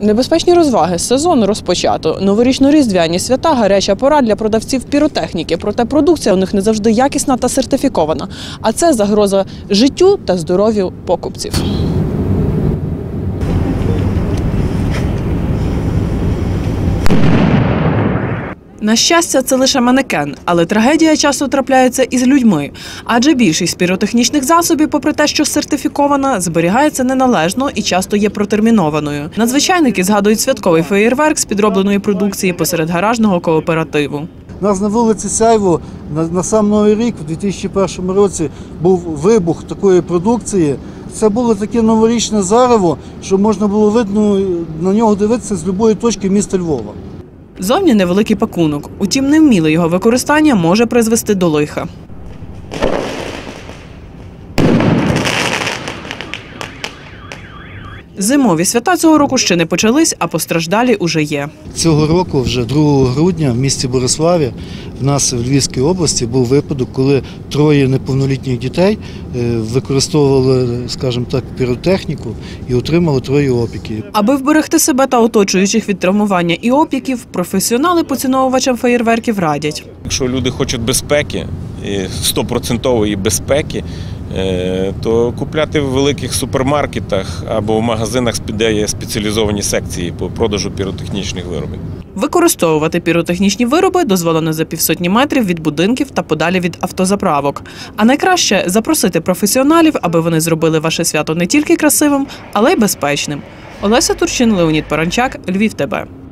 Небезпечні розваги. Сезон розпочато. Новорічно-різдвяні свята – гаряча пора для продавців піротехніки. Проте продукція у них не завжди якісна та сертифікована. А це загроза життю та здоров'ю покупців. На щастя, це лише манекен, але трагедія часто трапляється із людьми. Адже більшість піротехнічних засобів, попри те, що сертифікована, зберігається неналежно і часто є протермінованою. Надзвичайники згадують святковий феєрверк з підробленої продукції посеред гаражного кооперативу. У нас на вулиці Сяйво на сам Новий рік, у 2001 році, був вибух такої продукції. Це було таке новорічне зарево, що можна було видно, на нього дивитися з будь-якої точки міста Львова. Зовні невеликий пакунок, утім невміле його використання може призвести до лиха. Зимові свята цього року ще не почались, а постраждалі уже є. Цього року, вже 2 грудня, в місті Бориславі, в нас в Львівській області був випадок, коли 3 неповнолітніх дітей використовували, скажімо так, піротехніку і отримали 3 опіки. Аби вберегти себе та оточуючих від травмування і опіків, професіонали поціновувачам феєрверків радять. Якщо люди хочуть безпеки, 100% безпеки, то купляти в великих супермаркетах або в магазинах, де є спеціалізовані секції по продажу піротехнічних виробів. Використовувати піротехнічні вироби дозволено за 50 метрів від будинків та подалі від автозаправок. А найкраще – запросити професіоналів, аби вони зробили ваше свято не тільки красивим, але й безпечним. Олеся Турчин, Леонід Паранчак, Львів ТБ.